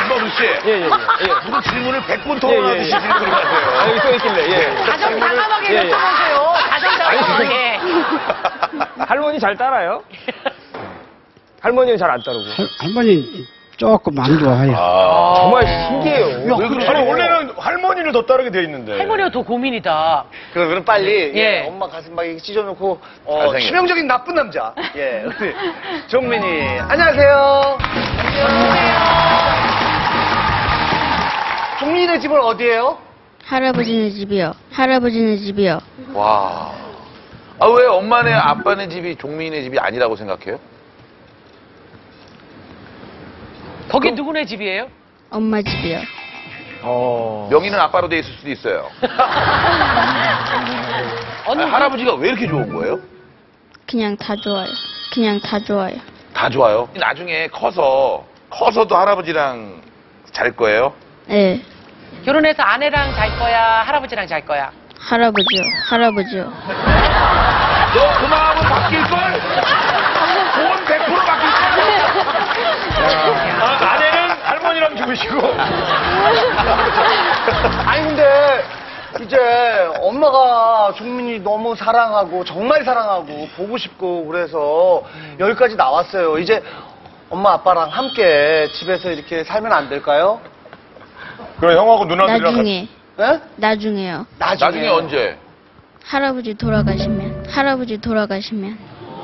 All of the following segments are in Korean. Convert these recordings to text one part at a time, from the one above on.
김범수 씨. 예. 무슨 질문을 100분 토론하듯이 질문을 하세요. 여기 써있길래, 예. 다정다감하게 여쭤보세요. 다정다감하게. 할머니 잘 따라요? 할머니는 잘 안 따르고. 할머니 조금 안 좋아해요. 정말 신기해요. 왜 그러지? 아니, 원래는 할머니를 더 따르게 돼 있는데. 할머니가 더 고민이다. 그럼 빨리 예. 엄마 가슴 막 찢어놓고 잘생겼. 치명적인 나쁜 남자. 예. 우리 종민이 안녕하세요. 종민이네 집은 어디예요? 할아버지네 집이요. 할아버지네 집이요. 와. 아, 왜 엄마네 아빠네 집이 종민이네 집이 아니라고 생각해요? 거기 누구네 집이에요? 엄마 집이요. 명의는 아빠로 돼 있을 수도 있어요. 아니, 할아버지가 왜 이렇게 좋은 거예요? 그냥 다 좋아요. 그냥 다 좋아요. 다 좋아요. 나중에 커서도 할아버지랑 잘 거예요? 네. 결혼해서 아내랑 잘 거야? 할아버지랑 잘 거야? 할아버지요. 할아버지요. 너 그 마음은 바뀔걸? 그건 100% 바뀔걸? 아내는 할머니랑 죽으시고. 아니 근데 이제 엄마가 종민이 너무 사랑하고 정말 사랑하고 보고 싶고 그래서 여기까지 나왔어요. 이제 엄마 아빠랑 함께 집에서 이렇게 살면 안 될까요? 그럼 형하고 누나들이랑 나중에. 네? 나중에요. 나중에 언제? 할아버지 돌아가시면. 할아버지 돌아가시면.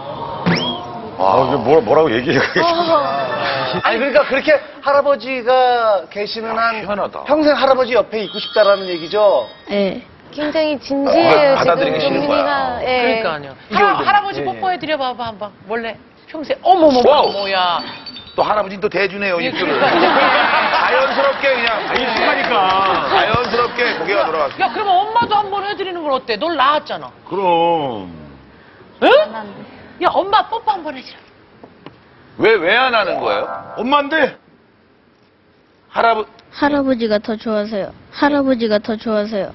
이게 뭐라고 얘기해. 아니 그러니까 그렇게 할아버지가 계시는 한 희한하다. 평생 할아버지 옆에 있고 싶다라는 얘기죠? 네. 굉장히 진지해요, 받아들이기 지금 싫은 거야. 종민이가. 예. 그러니까요. 이겨야 할아버지 예. 뽀뽀해드려봐봐, 한번. 원래 평생. 어머머머, 와우. 뭐야. 또 할아버지는 또 대주네요, 입술을. 자연스럽게 그냥. 익숙하니까. 자연스럽게 고개가 돌아갔어. 야, 그러면 엄마도 한번 해드리는 건 어때? 널 낳았잖아. 그럼. 응? 야, 엄마 뽀뽀 한번 해줘. 왜 안 하는 거예요? 엄마인데? 할아버지가 더 좋아서요. 할아버지가 더 좋아서요.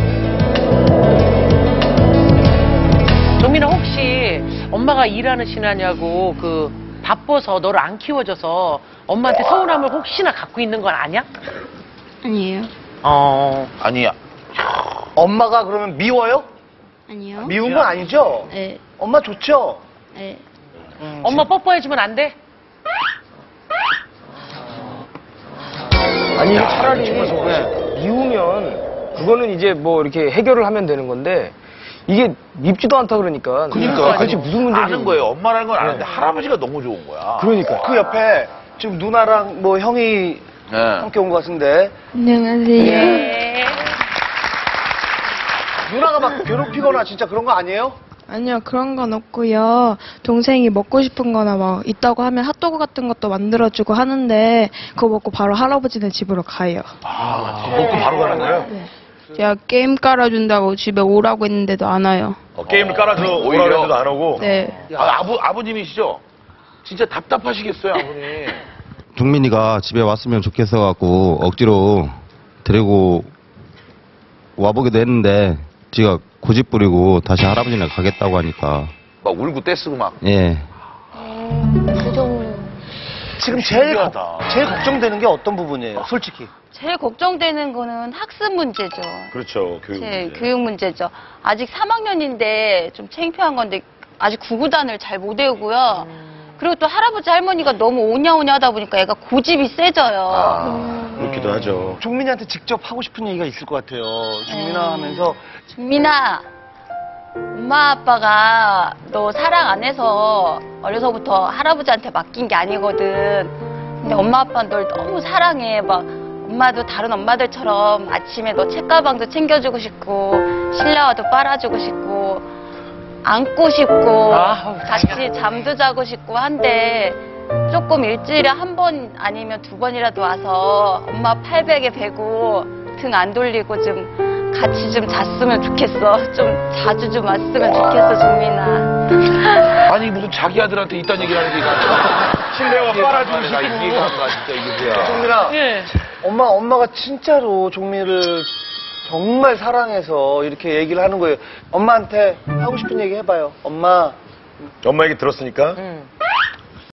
정민아, 혹시 엄마가 일하는 시나냐고 바빠서 너를 안 키워줘서 엄마한테 서운함을 혹시나 갖고 있는 건 아니야? 아니에요. 아니야. 엄마가 그러면 미워요? 아니요. 미운 건 아니죠? 네. 엄마 좋죠? 네. 엄마 뽀뽀해주면 안 돼? 아니, 차라리 미우면 그거는 이제 뭐 이렇게 해결을 하면 되는 건데 이게 밉지도 않다 그러니까. 그러니까. 그치, 무슨 문제지? 아는 거예요. 엄마라는 건 아는데 할아버지가 너무 좋은 거야. 그러니까. 그 옆에 지금 누나랑 뭐 형이 네. 함께 온 것 같은데 안녕하세요. 네. 누나가 막 괴롭히거나 진짜 그런 거 아니에요? 아니요, 그런 건 없고요. 동생이 먹고 싶은 거나 막 있다고 하면 핫도그 같은 것도 만들어주고 하는데 그거 먹고 바로 할아버지네 집으로 가요. 먹고 바로 가는 거예요? 제가 게임 깔아준다고 집에 오라고 했는데도 안 와요. 게임을 깔아줘 오히려. 오라고 해도 안 오고. 네. 아버님이시죠? 진짜 답답하시겠어요, 아버님. 종민이가 집에 왔으면 좋겠어 갖고 억지로 데리고 와보기도 했는데 지가 고집 부리고 다시 할아버지네 가겠다고 하니까 막 울고 떼쓰고 막. 예. 그 정도. 지금 제일 신기하다. 걱정되는 게 어떤 부분이에요? 솔직히. 제일 걱정되는 거는 학습 문제죠. 그렇죠. 교육 제 문제. 교육 문제죠. 아직 3학년인데 좀 창피한 건데 아직 구구단을 잘 못 외우고요. 그리고 또 할아버지 할머니가 너무 오냐오냐 하다 보니까 애가 고집이 세져요. 그렇기도 하죠. 종민이한테 직접 하고 싶은 얘기가 있을 것 같아요. 종민아 하면서 종민아, 엄마 아빠가 너 사랑 안 해서 어려서부터 할아버지한테 맡긴 게 아니거든. 근데 엄마 아빠는 널 너무 사랑해. 막 엄마도 다른 엄마들처럼 아침에 너 책가방도 챙겨주고 싶고 실내화도 빨아주고 싶고 안고 싶고 같이 잠도 자고 싶고 한데 조금 일주일에 한 번 아니면 두 번이라도 와서 엄마 팔베개 베고 등 안 돌리고 좀 같이 좀 잤으면 좋겠어. 좀 자주 좀 왔으면 좋겠어, 종민아. 아니, 무슨 자기 아들한테 이딴 얘기를 하는 게 실내화 빨아주고 나 이해가 안 가, 진짜 이게 뭐야. 종민아, 예. 엄마가 진짜로 종민이를 정말 사랑해서 이렇게 얘기를 하는 거예요. 엄마한테 하고 싶은 얘기 해봐요. 엄마, 엄마 얘기 들었으니까.